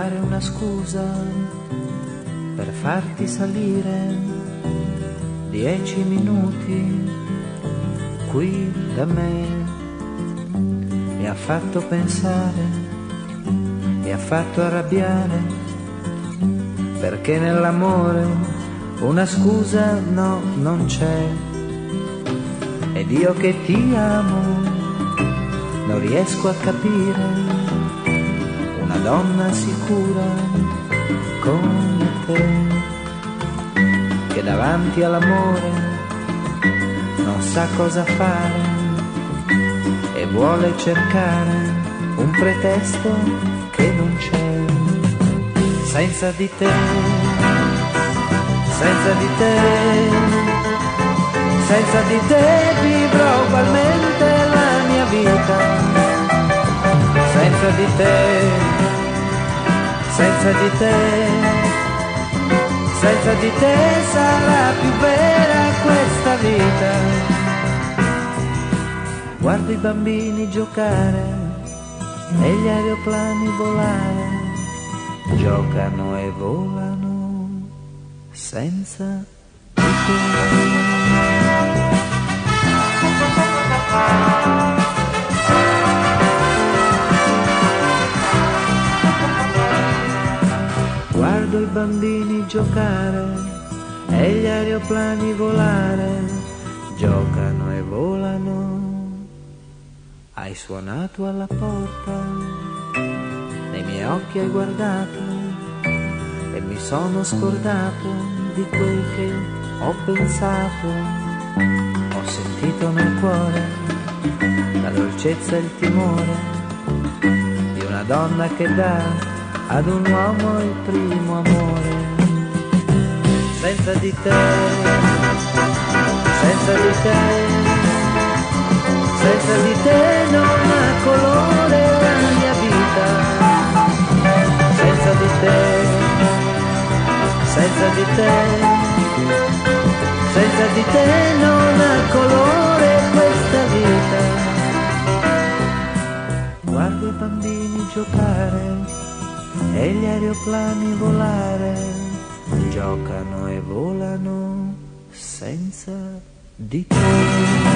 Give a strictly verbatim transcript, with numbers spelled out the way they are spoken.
trovare una scusa per farti salire dieci minuti qui da me. Mi ha fatto pensare, mi ha fatto arrabbiare, perché nell'amore una scusa no, non c'è. Ed io che ti amo non riesco a capire una donna sicura come te, che davanti all'amore non sa cosa fare e vuole cercare un pretesto che non c'è. Senza di te, senza di te, senza di te vivrò ugualmente la mia vita. Senza di te, senza di te, senza di te sarà più vera questa vita. Guardo i bambini giocare e gli aeroplani volare, giocano e volano senza di te. Guardo i bambini giocare e gli aeroplani volare, giocano e volano. Hai suonato alla porta, nei miei occhi hai guardato e mi sono scordato di quel che ho pensato. Ho sentito nel cuore la dolcezza e il timore di una donna che dà ad un uomo il primo amore. Senza di te, senza di te, senza di te non ha colore la mia vita. Senza di te, senza di te, senza di te non ha colore questa vita. Guardo i bambini giocare e gli aeroplani volare, giocano e volano senza di te.